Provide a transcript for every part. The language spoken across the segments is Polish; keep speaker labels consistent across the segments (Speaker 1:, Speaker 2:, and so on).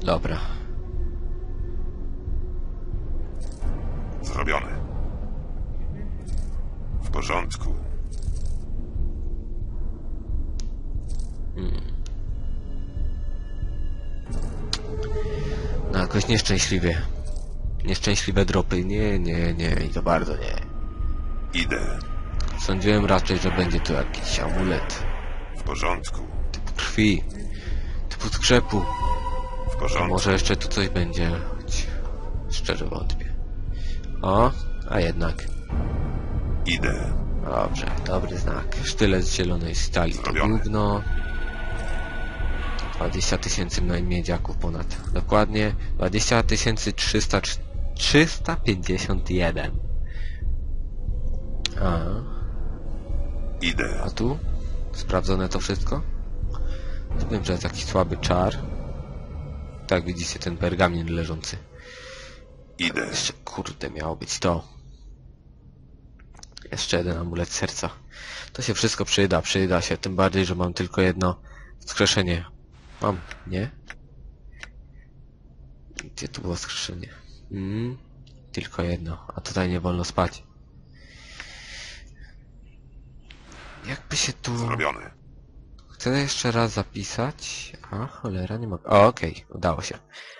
Speaker 1: Dobra.
Speaker 2: Zrobione. W porządku.
Speaker 1: No jakoś nieszczęśliwie. Nieszczęśliwe dropy. Nie. I to bardzo nie.
Speaker 2: Idę.
Speaker 1: Sądziłem raczej, że będzie tu jakiś amulet.
Speaker 2: W porządku.
Speaker 1: Typu krwi. Typu skrzepu.
Speaker 2: W porządku.
Speaker 1: Może jeszcze tu coś będzie. Choć szczerze wątpię. O, a jednak.
Speaker 2: Idę.
Speaker 1: Dobrze, dobry znak. Sztylet z zielonej stali. To
Speaker 2: Zrobione.
Speaker 1: gówno. 20 000 miedziaków ponad. Dokładnie 20 351.
Speaker 2: Idę.
Speaker 1: A tu? Sprawdzone to wszystko? Wiem, że jest jakiś słaby czar. Tak, widzicie ten pergamin leżący.
Speaker 2: Idę.
Speaker 1: Jeszcze, kurde, miało być to. Jeszcze jeden amulet serca. To się wszystko przyda się. Tym bardziej, że mam tylko jedno wskrzeszenie. Mam, nie? Gdzie tu było wskrzeszenie? Tylko jedno. A tutaj nie wolno spać. Jakby się tu...
Speaker 2: Zrobione.
Speaker 1: Chcę jeszcze raz zapisać. A, cholera, nie mogę. O, okej, udało się.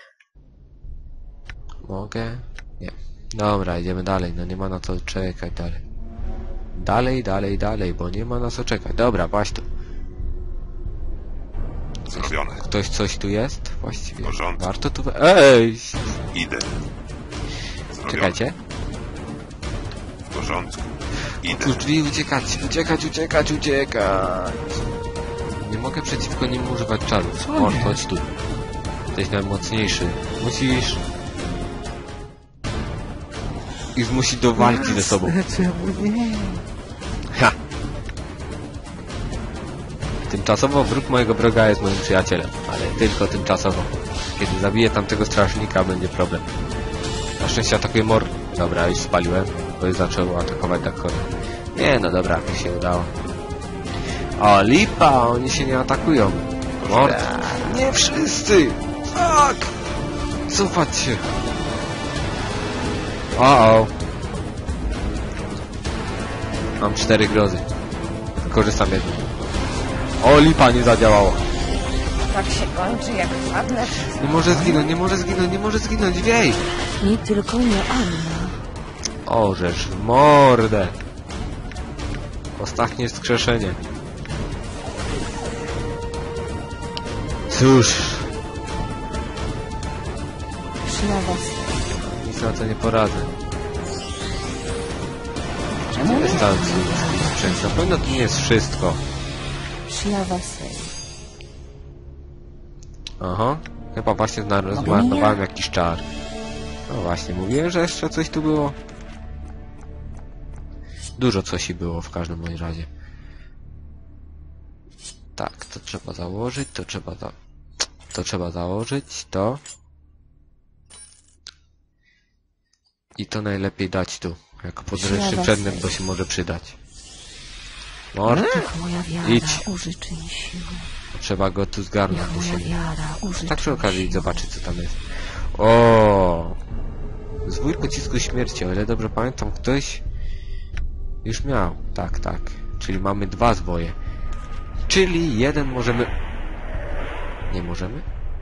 Speaker 1: Mogę? Nie. Dobra, idziemy dalej. No nie ma na co czekać dalej. Dalej, bo nie ma na co czekać. Dobra, właśnie tu.
Speaker 2: Zrobione.
Speaker 1: Ktoś coś tu jest? Właściwie.
Speaker 2: W porządku.
Speaker 1: Warto tu... Ej!
Speaker 2: Idę. Zrobione.
Speaker 1: Czekajcie.
Speaker 2: W porządku. Idę.
Speaker 1: Otwórz drzwi, uciekać. Nie mogę przeciwko nim używać czarów. Mord, chodź tu. Jesteś najmocniejszy. Musisz... Ich zmusić do walki ze sobą. Ha! Tymczasowo wróg mojego wroga jest moim przyjacielem, ale tylko tymczasowo. Kiedy zabiję tamtego strażnika, będzie problem. Na szczęście atakuje Mord. Dobra, już spaliłem, bo już zaczął atakować Dakory. Nie, no dobra, mi się udało. O, lipa! Oni się nie atakują. Mord! Nie wszyscy! Fuck! Cofać się! O! Mam 4 grozy. Korzystam jedną. O, lipa, nie zadziałało.
Speaker 3: Tak się kończy, jak wpadnę.
Speaker 1: Nie może zginąć, wiej!
Speaker 3: Nie tylko nie Anna.
Speaker 1: Orzesz w mordę. Ostatnie wskrzeszenie. Cóż,
Speaker 3: Szlawa
Speaker 1: nic na to nie poradzę.
Speaker 3: Czemu
Speaker 1: Jest tam sprzęt. Na pewno to nie jest wszystko.
Speaker 3: Szlawa sej.
Speaker 1: Aha, chyba właśnie zmarnowałem jakiś czar. No właśnie, mówiłem, że jeszcze coś tu było. Dużo coś i było w każdym bądź razie. Tak, to trzeba założyć, to trzeba założyć, to. I to najlepiej dać tu, jako podręczny przedmiot, bo się może przydać. Mord,
Speaker 3: Moja wiara
Speaker 1: idź.
Speaker 3: użyczy mi siły.
Speaker 1: trzeba go tu zgarnąć do
Speaker 3: Moja
Speaker 1: siebie.
Speaker 3: wiara użyczy
Speaker 1: Tak przy
Speaker 3: mi
Speaker 1: okazji
Speaker 3: siły.
Speaker 1: zobaczyć, co tam jest. O, zwój pocisku śmierci, o ile dobrze pamiętam, ktoś już miał. Tak. Czyli mamy 2 zwoje. Czyli jeden możemy... Nie możemy?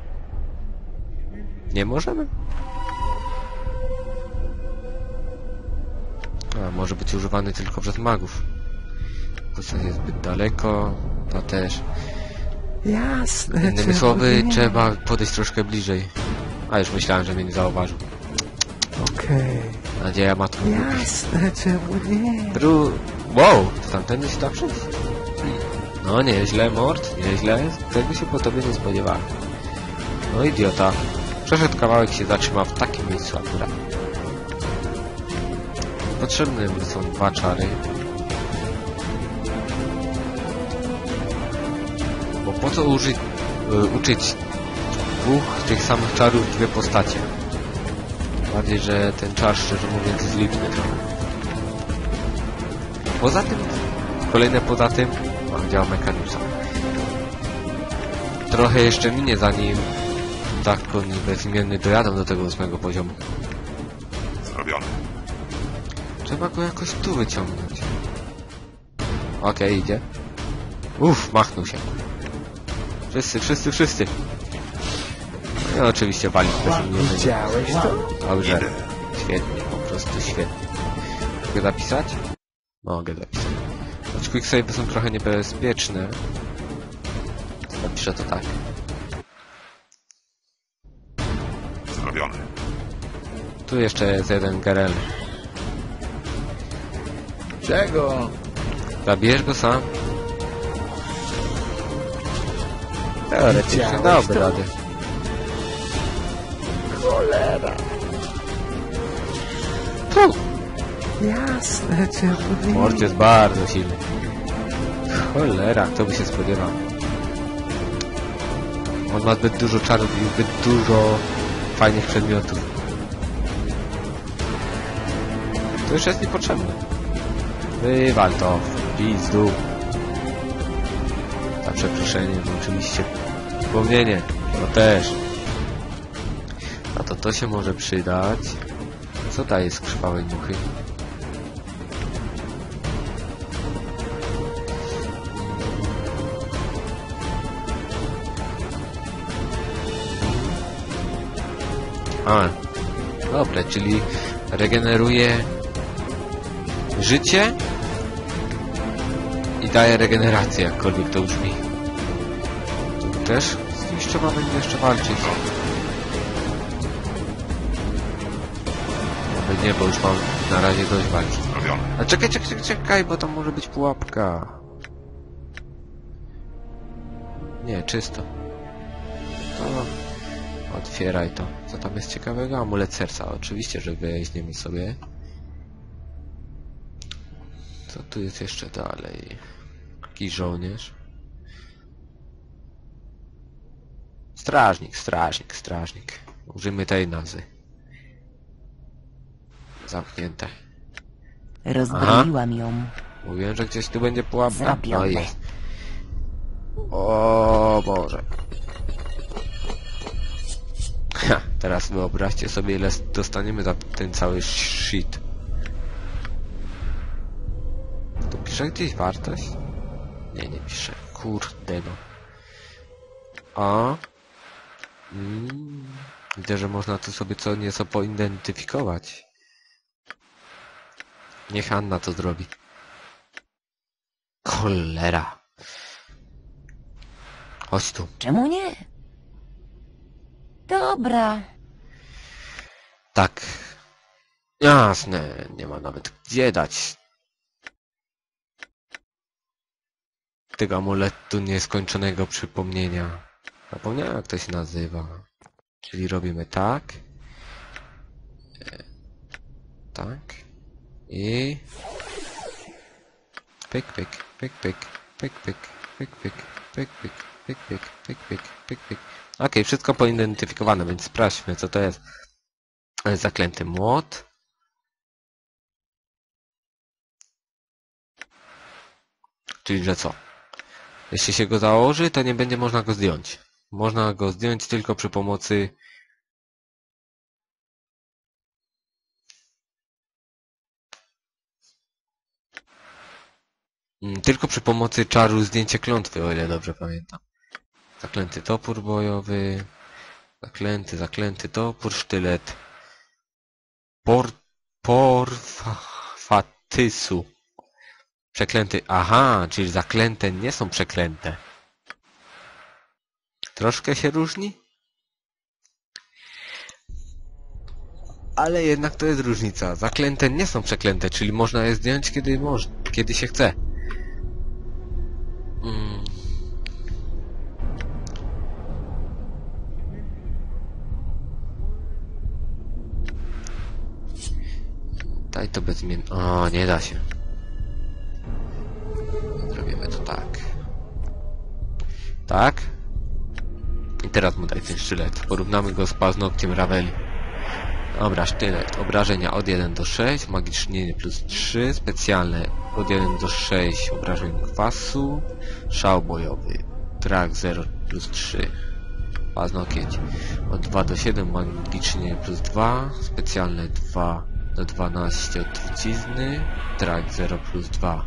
Speaker 1: Nie możemy? A, może być używany tylko przez magów. To jest zbyt daleko. To też.
Speaker 4: Jasne.
Speaker 1: Innymi słowy, trzeba podejść troszkę bliżej. A już myślałem, że mnie nie zauważył.
Speaker 4: Okej.
Speaker 1: Nadzieja matką.
Speaker 4: Jasne, czemu nie?
Speaker 1: Wow, to tamtędy się da przejść. No nieźle, Mord, nieźle. Tego się po tobie nie spodziewałem. No idiota. Przeszedł kawałek i się zatrzymał w takim miejscu akurat. Potrzebne mi są 2 czary. Bo po co uczyć 2 tych samych czarów 2 postacie? Bardziej, że ten czar, szczerze mówiąc, jest lipny trochę. Poza tym, działa Mekanusa. Trochę jeszcze minie, zanim tak oni bezimienny dojadą do tego 8 poziomu.
Speaker 2: Zrobione.
Speaker 1: Trzeba go jakoś tu wyciągnąć. Okej, idzie. Uff, machnął się. Wszyscy. No i oczywiście walić bezimienny.
Speaker 4: Widziałeś to?
Speaker 1: Dobrze.
Speaker 2: Idę.
Speaker 1: Świetnie, po prostu świetnie. Mogę zapisać? Mogę zapisać. Choć quicksave są trochę niebezpieczne. Napiszę to tak.
Speaker 2: Zrobione.
Speaker 1: Tu jeszcze jest jeden Gerel.
Speaker 4: Czego?
Speaker 1: Zabierz go sam. Teoretycznie
Speaker 4: Widziałeś
Speaker 1: dałby
Speaker 4: to?
Speaker 1: radę.
Speaker 4: Cholera.
Speaker 1: Puh!
Speaker 4: Jasne, czemu nie?
Speaker 1: Mord jest bardzo silny. Cholera, kto by się spodziewał. On ma zbyt dużo czarów i zbyt dużo fajnych przedmiotów. To już jest niepotrzebne. Wywal to. Pizdu. Za przeproszeniem oczywiście. Wspomnienie. No też. A to się może przydać. Co daje z krwawej muchy? A, dobre, czyli regeneruje życie i daje regenerację, jakkolwiek to brzmi. Też z kimś trzeba będzie jeszcze walczyć. Nawet nie, bo już mam na razie dość walki.
Speaker 2: Zrobione.
Speaker 1: A czekaj, bo tam może być pułapka. Nie, czysto. To otwieraj to. Co tam jest ciekawego? Amulet serca. Oczywiście, że weźmiemy sobie. Co tu jest jeszcze dalej? Jakiś żołnierz. Strażnik. Użyjmy tej nazwy. Zamknięte.
Speaker 3: Rozbroiłam ją.
Speaker 1: Mówiłem, że gdzieś tu będzie pułapka.
Speaker 3: Zrobione.
Speaker 1: No jest. O Boże. Ha, teraz wyobraźcie sobie, ile dostaniemy za ten cały shit. Tu pisze gdzieś wartość? Nie pisze. Kurde no. A? Widzę, że można tu sobie co nieco poidentyfikować. Niech Anna to zrobi. Cholera. Chodź tu.
Speaker 3: Czemu nie? Dobra.
Speaker 1: Tak. Jasne. Nie ma nawet gdzie dać tego amuletu nieskończonego przypomnienia. Zapomniałem, jak to się nazywa. Czyli robimy tak. Tak. I... Pyk. Okej, wszystko poidentyfikowane, więc sprawdźmy, co to jest. Zaklęty młot. Czyli, że co? Jeśli się go założy, to nie będzie można go zdjąć. Można go zdjąć tylko przy pomocy... Tylko przy pomocy czaru zdjęcia klątwy, o ile dobrze pamiętam. Zaklęty topór bojowy. Zaklęty topór, sztylet. Porfatysu. Przeklęty. Aha, czyli zaklęte nie są przeklęte. Troszkę się różni? Ale jednak to jest różnica. Zaklęte nie są przeklęte, czyli można je zdjąć kiedy się chce. Daj to bezimiennie. O, nie da się. Zrobimy to tak. Tak? I teraz mu daj ten sztylet. Porównamy go z paznokciem Raveli. Dobra, sztylet. Obrażenia od 1 do 6, magicznienie plus 3, specjalne od 1 do 6, obrażeń kwasu, szał bojowy, trak 0 plus 3. Paznokieć. Od 2 do 7 magicznie plus 2. Specjalne 2 do 12 od trucizny. Trak 0 plus 2.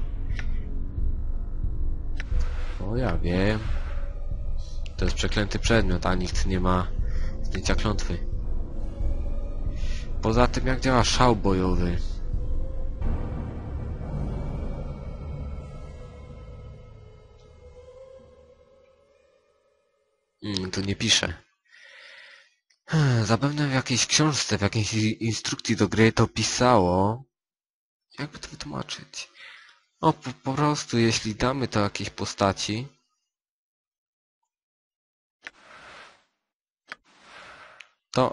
Speaker 1: O, ja wiem. To jest przeklęty przedmiot, a nikt nie ma zdjęcia klątwy. Poza tym, jak działa szał bojowy? Tu nie pisze. Zapewne w jakiejś książce, w jakiejś instrukcji do gry to pisało. Jakby to wytłumaczyć? O, po prostu, jeśli damy to jakiejś postaci, to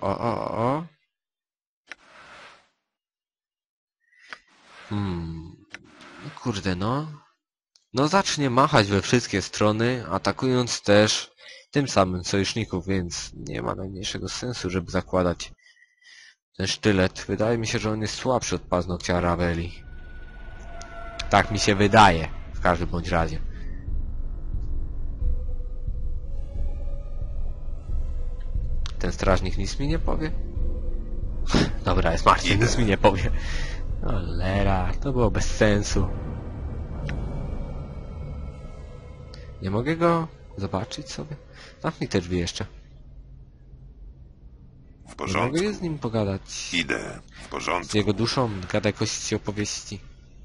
Speaker 1: No kurde, no. No zacznie machać we wszystkie strony, atakując też tym samym sojuszników, więc nie ma najmniejszego sensu, żeby zakładać ten sztylet. Wydaje mi się, że on jest słabszy od paznokcia Raveli. Tak mi się wydaje, w każdym bądź razie. Ten strażnik nic mi nie powie? Dobra, jest martwy, nic mi nie powie. Cholera, to było bez sensu. Nie mogę go zobaczyć sobie? Zamknij te drzwi jeszcze.
Speaker 2: W
Speaker 1: Nie
Speaker 2: porządku.
Speaker 1: mogę z nim pogadać.
Speaker 2: Idę. W
Speaker 1: Z
Speaker 2: porządku.
Speaker 1: jego duszą, gadaj kości opowieści.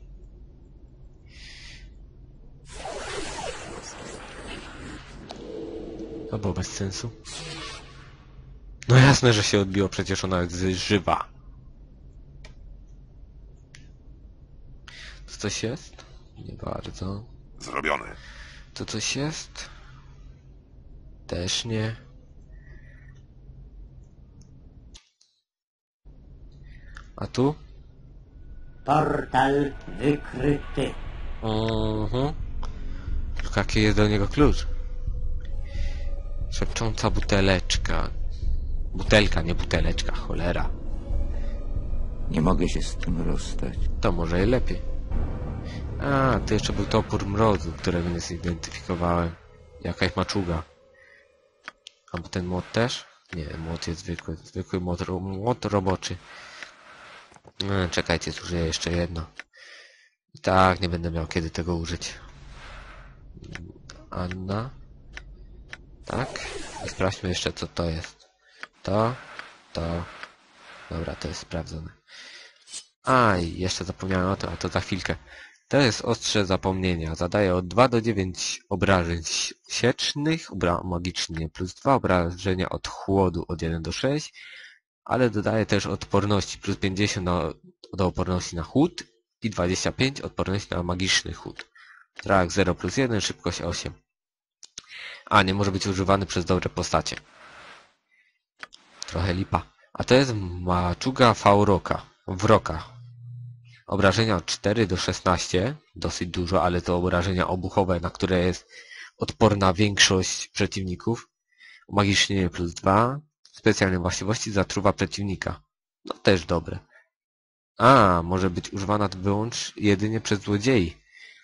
Speaker 1: To było bez sensu. No jasne, że się odbiło, przecież ona jest żywa. To coś jest? Nie bardzo.
Speaker 2: Zrobione.
Speaker 1: To coś jest? Też nie. A tu?
Speaker 5: Portal wykryty.
Speaker 1: Tylko jaki jest do niego klucz? Szepcząca buteleczka. Butelka, nie buteleczka, cholera.
Speaker 4: Nie mogę się z tym rozstać.
Speaker 1: To może i lepiej. A, to jeszcze był topór mrozu, którego nie zidentyfikowałem. Jakaś maczuga. Albo ten młot też? Nie, młot jest zwykły. Zwykły młot roboczy. Czekajcie, zużyję jeszcze jedno. I tak, nie będę miał kiedy tego użyć. Anna. Tak. I sprawdźmy jeszcze, co to jest. To. Dobra, to jest sprawdzone. I jeszcze zapomniałem o tym, a to za chwilkę. To jest ostrze zapomnienia. Zadaje od 2 do 9 obrażeń siecznych, magicznie plus 2, obrażenia od chłodu od 1 do 6, ale dodaje też odporności plus 50 do odporności na chłód i 25 odporności na magiczny chłód. Trak 0 plus 1, szybkość 8. A, nie może być używany przez dobre postacie. Trochę lipa. A to jest maczuga wroka. Obrażenia od 4 do 16, dosyć dużo, ale to obrażenia obuchowe, na które jest odporna większość przeciwników. Magicznie plus 2, specjalne właściwości zatruwa przeciwnika. No też dobre. A, może być używana jedynie przez złodziei.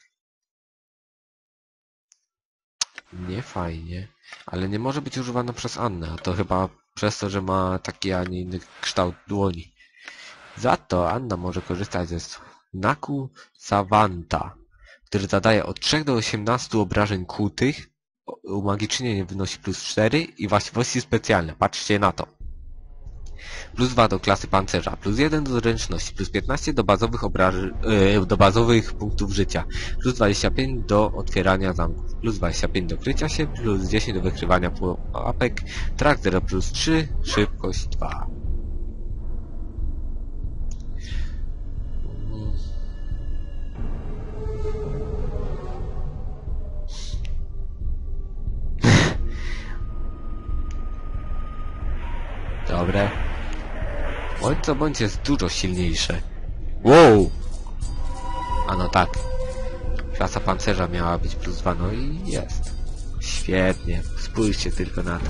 Speaker 1: Nie fajnie, ale nie może być używana przez Annę, a to chyba przez to, że ma taki, a nie inny kształt dłoni. Za to Anna może korzystać ze znaku Savanta, który zadaje od 3 do 18 obrażeń kłutych, umagicznienie wynosi plus 4 i właściwości specjalne. Patrzcie na to. Plus 2 do klasy pancerza, plus 1 do zręczności, plus 15 do bazowych punktów życia, plus 25 do otwierania zamków, plus 25 do krycia się, plus 10 do wykrywania pułapek, trak 0 plus 3, szybkość 2. Dobre. Bądź co bądź jest dużo silniejsze. Wow! A no tak. Klasa pancerza miała być plus 2, no i jest. Świetnie. Spójrzcie tylko na to.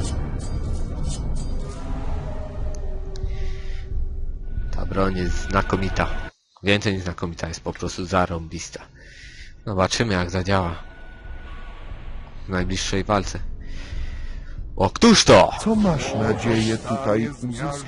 Speaker 1: Ta broń jest znakomita. Więcej niż znakomita, jest po prostu zarąbista. Zobaczymy, jak zadziała w najbliższej walce. O, któż to?
Speaker 5: Co masz nadzieję tutaj uzyskać?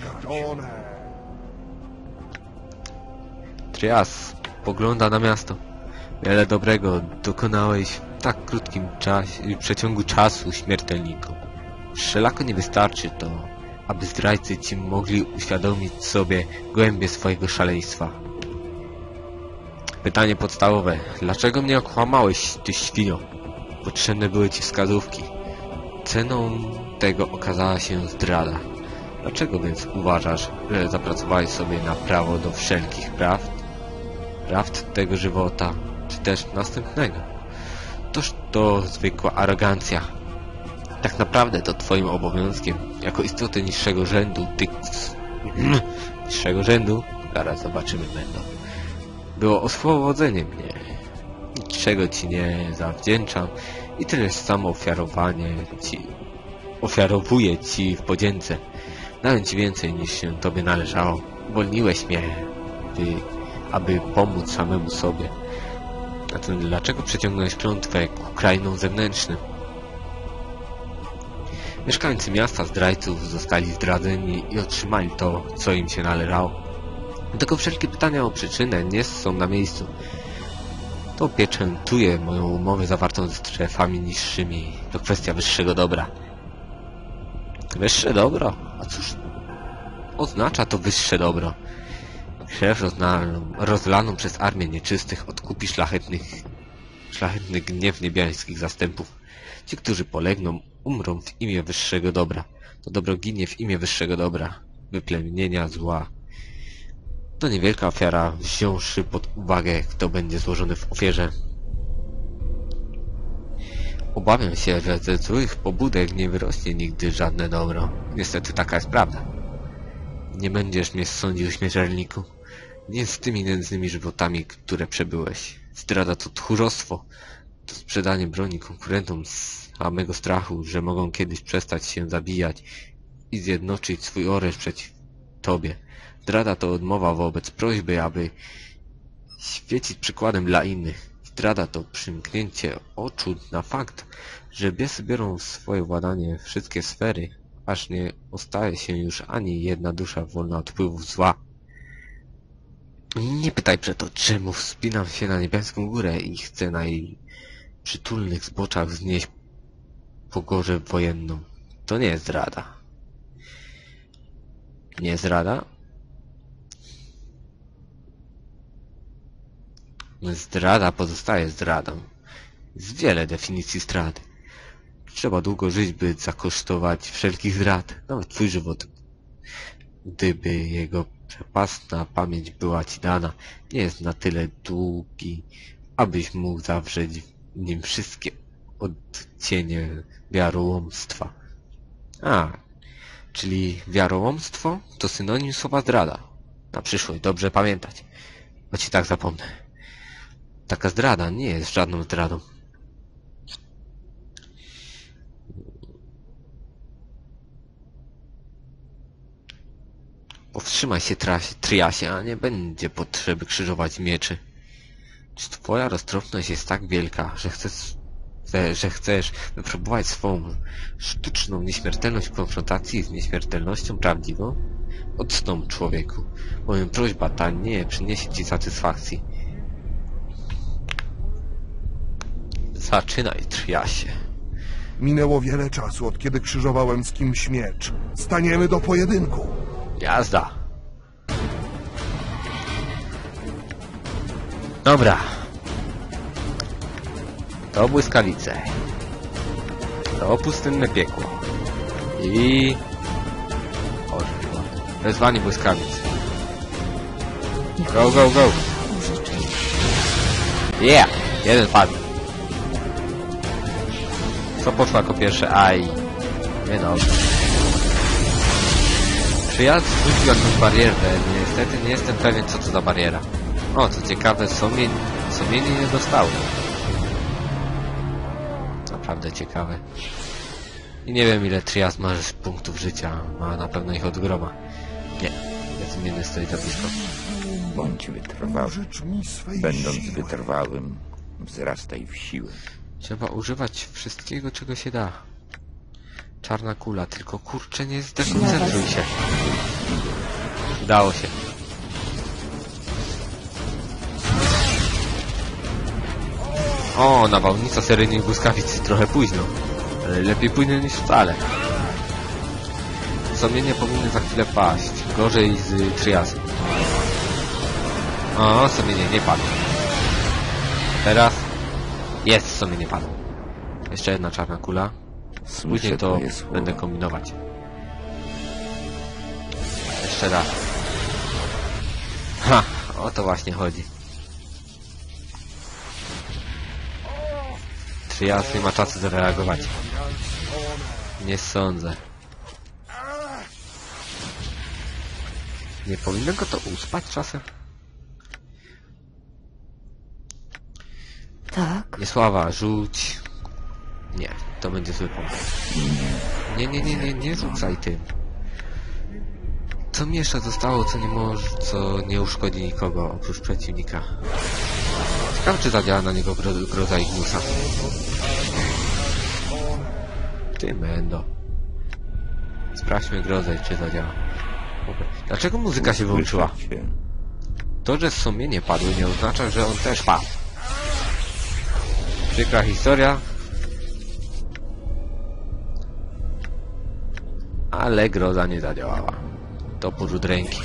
Speaker 1: Trias pogląda na miasto. Wiele dobrego dokonałeś w tak krótkim przeciągu czasu, śmiertelniku. Wszelako nie wystarczy to, aby zdrajcy ci mogli uświadomić sobie głębię swojego szaleństwa. Pytanie podstawowe. Dlaczego mnie okłamałeś, ty świnio? Potrzebne były ci wskazówki. Ceną tego okazała się zdrada. Dlaczego więc uważasz, że zapracowałeś sobie na prawo do wszelkich prawd? Prawd tego żywota, czy też następnego? Toż to zwykła arogancja. Tak naprawdę to twoim obowiązkiem, jako istoty niższego rzędu, niższego rzędu, zaraz zobaczymy będą, było oswobodzenie mnie. Niczego ci nie zawdzięczam i tyle samo ofiarowuję ci w podzięce. Dałem ci więcej niż się tobie należało. Uwolniłeś mnie, aby pomóc samemu sobie. Zatem dlaczego przeciągnąłeś klątwę ku krainom zewnętrznym? Mieszkańcy miasta zdrajców zostali zdradzeni i otrzymali to, co im się należało. Tylko wszelkie pytania o przyczynę nie są na miejscu. To pieczętuje moją umowę zawartą z strefami niższymi. To kwestia wyższego dobra. Wyższe dobro? A cóż oznacza to wyższe dobro? Krew rozlaną przez armię nieczystych odkupi szlachetny gniew niebiańskich zastępów. Ci, którzy polegną, umrą w imię wyższego dobra. To dobro ginie w imię wyższego dobra. Wyplemienienia zła. To niewielka ofiara, wziąwszy pod uwagę, kto będzie złożony w ofierze. Obawiam się, że ze złych pobudek nie wyrośnie nigdy żadne dobro. Niestety taka jest prawda. Nie będziesz mnie sądził, śmiertelniku. Nie z tymi nędznymi żywotami, które przebyłeś. Zdrada to tchórzostwo. To sprzedanie broni konkurentom z samego strachu, że mogą kiedyś przestać się zabijać i zjednoczyć swój oręż przeciw tobie. Zdrada to odmowa wobec prośby, aby świecić przykładem dla innych. Zdrada to przymknięcie oczu na fakt, że biesy biorą w swoje władanie wszystkie sfery, aż nie ostaje się już ani jedna dusza wolna od wpływów zła. Nie pytaj przeto, czemu wspinam się na niebiańską górę i chcę na jej przytulnych zboczach wznieść pogorze wojenną. To nie jest zdrada. Nie zdrada? Zdrada pozostaje zdradą. Jest wiele definicji zdrady. Trzeba długo żyć, by zakosztować wszelkich zdrad. Nawet twój żywot, gdyby jego przepastna pamięć była ci dana, nie jest na tyle długi, abyś mógł zawrzeć w nim wszystkie odcienie wiarołomstwa. Czyli wiarołomstwo to synonim słowa zdrada. Na przyszłość dobrze pamiętać, choć i tak zapomnę. Taka zdrada nie jest żadną zdradą. Powstrzymaj się, Triasie, a nie będzie potrzeby krzyżować mieczy. Czy twoja roztropność jest tak wielka, że chcesz wypróbować swą sztuczną nieśmiertelność w konfrontacji z nieśmiertelnością prawdziwą? Odstąp, człowieku. Moja prośba ta nie przyniesie ci satysfakcji. Zaczynaj, Triasie.
Speaker 5: Minęło wiele czasu, od kiedy krzyżowałem z kimś miecz. Staniemy do pojedynku.
Speaker 1: Jazda. Dobra. To błyskawice. To pustynne piekło. I... wezwanie błyskawic. Go, go, go. Yeah! Jeden padł. Co poszło jako pierwsze? Aj. Nie dobrze. Przyjazd rzucił jakąś barierę. Niestety nie jestem pewien, co to za bariera. O, co ciekawe, somienie nie dostały. Naprawdę ciekawe. I nie wiem, ile Trias ma punktów życia. Ma na pewno ich od groma. Nie. Bezimienny stoi za blisko.
Speaker 4: Bądź wytrwały.
Speaker 5: Życz mi swej
Speaker 4: Będąc
Speaker 5: siły.
Speaker 4: wytrwałym, wzrastaj w siłę.
Speaker 1: Trzeba używać wszystkiego, czego się da. Czarna kula, tylko kurczę nie zdekoncentruj się. Udało się. O, nawałnica seryjnych błyskawic trochę późno. Ale lepiej późno niż wcale. Sumienie powinny za chwilę paść. Gorzej z triasem. O, sumienie nie padło. Teraz jest sumienie padło. Jeszcze jedna czarna kula. Później to będę kombinować. Jeszcze raz. Ha! O to właśnie chodzi. Trias nie ma czasu zareagować. Nie sądzę. Nie powinno go to uspać czasem?
Speaker 3: Tak.
Speaker 1: Niesława, rzuć. Nie, to będzie zły pomysł. Nie rzucaj tym. Co mi jeszcze zostało, co nie może, co nie uszkodzi nikogo oprócz przeciwnika? Ciekawe, czy zadziała na niego groza Ignusa. Ty mendo. Sprawdźmy grozę, czy zadziała. Dlaczego muzyka się wyłączyła? To, że sumienie padły, nie oznacza, że on też padł. Przykra historia. Ale groza nie zadziałała. Topór od ręki.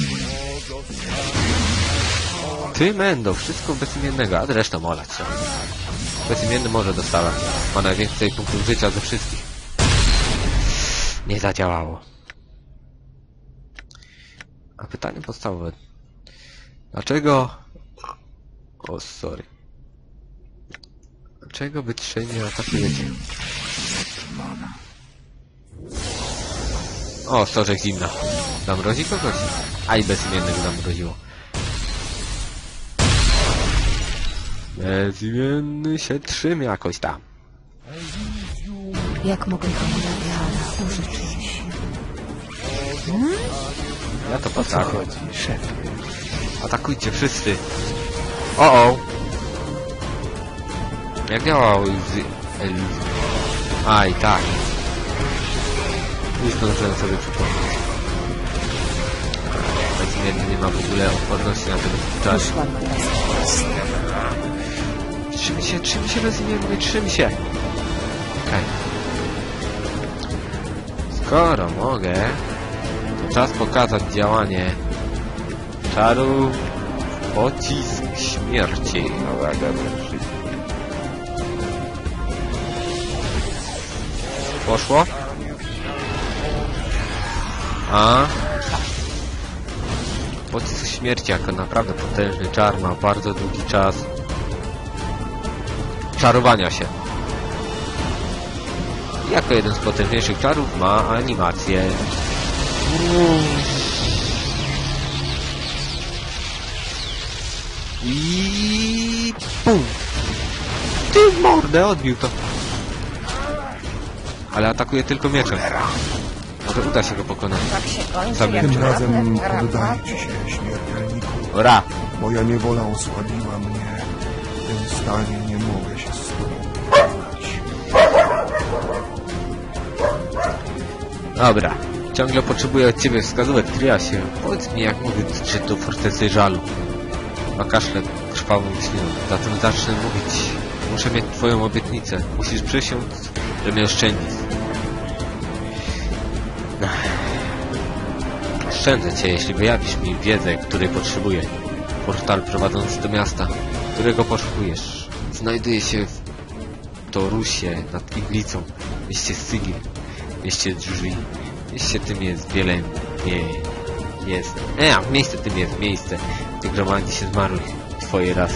Speaker 1: Ty mendo, wszystko bezimiennego, a zresztą olać się. Bezimienny może dostawać. Ma najwięcej punktów życia ze wszystkich. Nie zadziałało. A pytanie podstawowe. Dlaczego... O, sorry. Dlaczego wytrzej nie atakujecie? O, stożek zimna. Zamrozi kogoś? A i bezimiennego zamroziło. Bezimienny się trzyma jakoś tam.
Speaker 3: Jak mogę komu wiara użyczyć?
Speaker 1: Ja to potrafię. Atakujcie wszyscy. O! Jak działał z Elizą? Aj, tak. Już zdążyłem sobie przypomnieć. Bezimienny nie ma w ogóle odporności na ten czas.
Speaker 3: Wyszłam teraz.
Speaker 1: Trzym się bezimienny, trzym się! Okej. Skoro mogę, to czas pokazać działanie czaru Pocisk Śmierci. Poszło? A? Pocisk Śmierci jako naprawdę potężny czar ma bardzo długi czas czarowania się. Jako jeden z potężniejszych czarów ma animację. I pum! Ty mordę, odbił to. Ale atakuje tylko mieczem. Może uda się go pokonać.
Speaker 5: Tym razem poddaję ci się, śmiertelniku.
Speaker 1: Ora!
Speaker 5: Moja niewola osłabiła mnie. W tym stanie nie mogę się z tobą pokonać.
Speaker 1: Dobra. Ciągle potrzebuję od ciebie wskazówek, Triasie. Powiedz mi, jak mogę dotrzeć do fortecy żalu. A kaszle krwawą śliną. Zatem zacznę mówić. Muszę mieć twoją obietnicę. Musisz przysiąc, że mnie oszczędzisz. Oszczędzę cię, jeśli wyjawisz mi wiedzę, której potrzebuję. Portal prowadzący do miasta, którego poszukujesz, znajduje się w Torusie nad Iglicą, mieście Sigil, mieście drzwi. Mieście tym jest wiele... miejsce tym jest miejsce, gdzie gromadzi się zmarłych twojej rasy.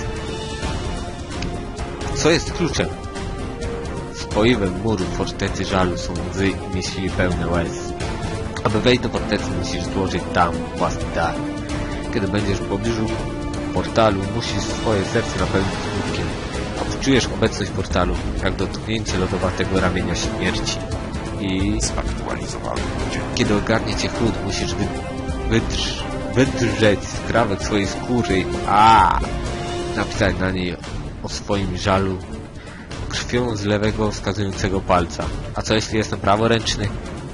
Speaker 1: Co jest kluczem? Spoiwem muru fortecy żalu są łzy i myśli pełne łez. Aby wejść do fortecy, musisz złożyć tam własny dar. Kiedy będziesz w pobliżu portalu, musisz swoje serce napełnić smutkiem. A poczujesz obecność portalu, jak dotknięcie lodowatego ramienia śmierci. I
Speaker 2: Zaktualizowany.
Speaker 1: kiedy ogarnie cię chłód, musisz wydrzeć skrawek swojej skóry, napisać na niej o swoim żalu, krwią z lewego wskazującego palca. A co jeśli jestem praworęczny?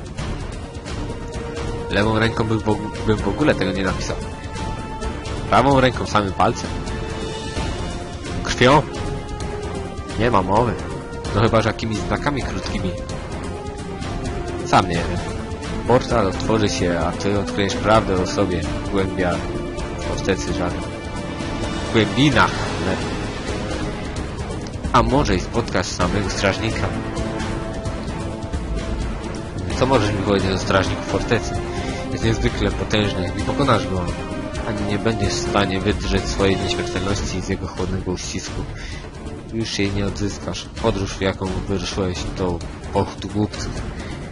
Speaker 1: Lewą ręką bym w ogóle tego nie napisał. Prawą ręką samym palcem? Krwią? Nie ma mowy. No chyba, że jakimiś znakami krótkimi. Sam nie wiem. Portal otworzy się, a ty odkryjesz prawdę o sobie. Głębia fortecy żadnej. W głębinach. A może i spotkasz samego strażnika. Co możesz mi powiedzieć o strażniku fortecy? Jest niezwykle potężny i pokonasz go. Ani nie będziesz w stanie wydrzeć swojej nieśmiertelności z jego chłodnego uścisku. Już jej nie odzyskasz. Podróż, w jaką wyruszyłeś, to pochód głupców.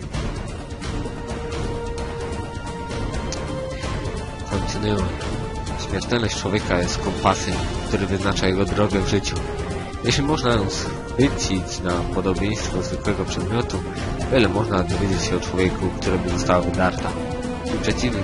Speaker 1: Kontynuuj. Śmiertelność człowieka jest kompasem, który wyznacza jego drogę w życiu. Jeśli można ją schwycić na podobieństwo zwykłego przedmiotu, wiele można dowiedzieć się o człowieku, któremu została wydarta. I przeciwnik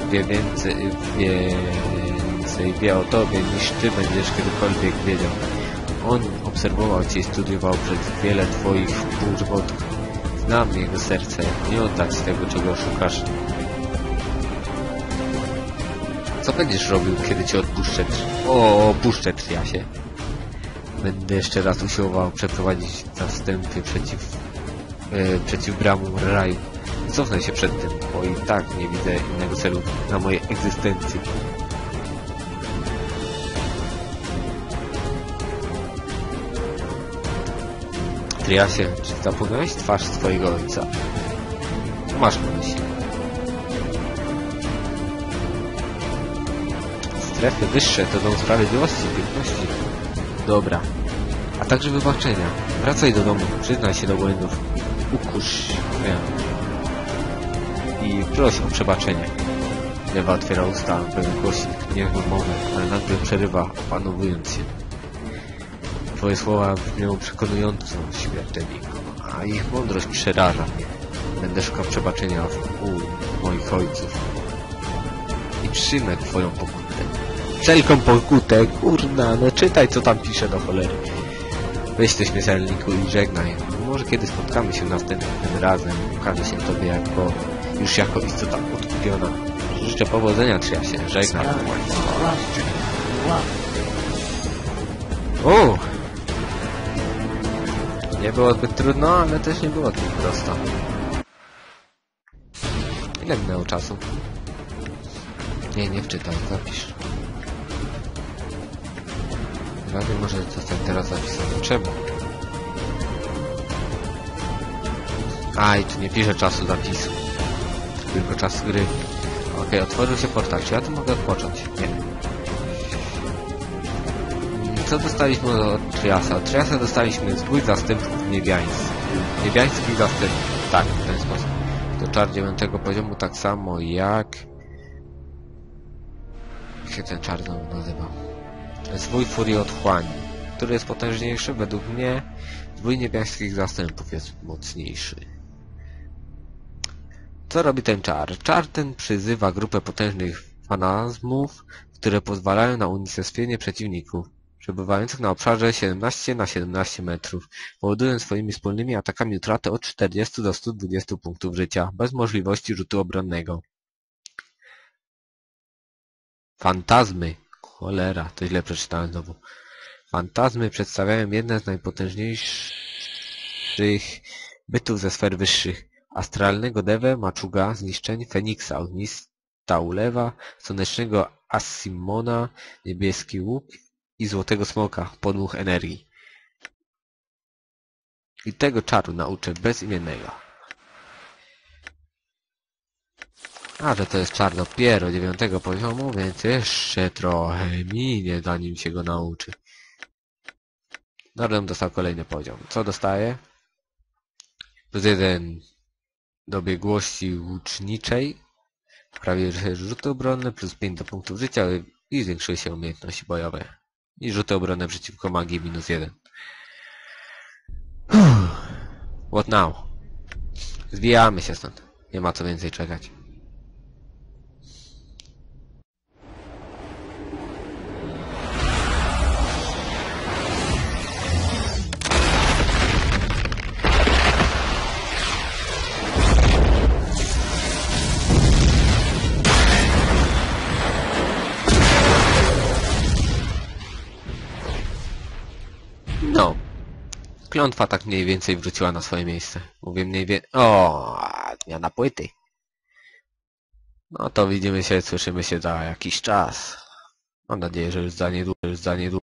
Speaker 1: więcej wie o tobie, niż ty będziesz kiedykolwiek wiedział. On obserwował cię i studiował przez wiele twoich półżywotów. Znam jego serce, nie oddać tego, czego szukasz. Co będziesz robił, kiedy cię odpuszczę? Opuszczę Triasie. Będę jeszcze raz usiłował przeprowadzić zastępy przeciw bramom raju. Cofnę się przed tym, bo i tak nie widzę innego celu na mojej egzystencji. Triasie, czy zapomniałeś twarz swojego ojca? Co masz na myśli? Strefy wyższe to dom sprawiedliwości, piękności. Dobra. A także wybaczenia. Wracaj do domu, przyznaj się do błędów. Ukusz mnie. I proś o przebaczenie. Lewa otwiera usta, by wygłosić gniewną mowę, ale nagle przerywa, opanowując się. Twoje słowa brzmią przekonująco, śmiertelniku, a ich mądrość przeraża mnie. Będę szukał przebaczenia u moich ojców. I przyjmę twoją pokutę. Wszelką pokutę, kurna, no czytaj co tam pisze do cholery. Weź ty śmiertelniku i żegnaj. Może kiedy spotkamy się następnym razem, ukaże się tobie jako istota odkupiona. Życzę powodzenia, Triasie, żegnaj. Nie było zbyt trudno, ale też nie było zbyt prosto. Ile minęło czasu? Nie wczytaj, zapisz. Rady może zostać teraz zapisane. Czemu? I tu nie pisze czasu zapisu. Tylko czas gry. Okej, otworzył się portal. Czy ja tu mogę odpocząć? Nie. Co dostaliśmy od Triasa? Od Triasa dostaliśmy zbój zastępów niebiańskich. Niebiańskich zastępów. Tak, w ten sposób. To czar 9 poziomu, tak samo jak... Jak się ten czar nazywa? Zwój Furii Otchłani, który jest potężniejszy. Według mnie zwój niebiańskich zastępów jest mocniejszy. Co robi ten czar? Czar ten przyzywa grupę potężnych fanazmów, które pozwalają na unicestwienie przeciwników przebywających na obszarze 17 na 17 metrów, powodując swoimi wspólnymi atakami utratę od 40 do 120 punktów życia, bez możliwości rzutu obronnego. Fantazmy. Cholera, to źle przeczytałem znowu. Fantazmy przedstawiają jedne z najpotężniejszych bytów ze sfer wyższych. Astralnego Dewę, Maczuga, Zniszczeń, Feniksa, Ognista Ulewa, Słonecznego Asimona, Niebieski Łuk i Złotego Smoka, Podmuch Energii. I tego czaru nauczę bezimiennego. A, że to jest czar dopiero 9 poziomu, więc jeszcze trochę minie, zanim się go nauczy. Nordem dostał kolejny poziom. Co dostaje? +1 do biegłości łuczniczej, prawie rzuty obronne, +5 do punktów życia i zwiększyły się umiejętności bojowe. I rzuty obronne przeciwko magii -1. What now? Zwijamy się stąd. Nie ma co więcej czekać. klątwa tak mniej więcej wróciła na swoje miejsce. Mówię mniej więcej... O, zmiana płyty. No to widzimy się, słyszymy się za jakiś czas. Mam nadzieję, że już za niedługo.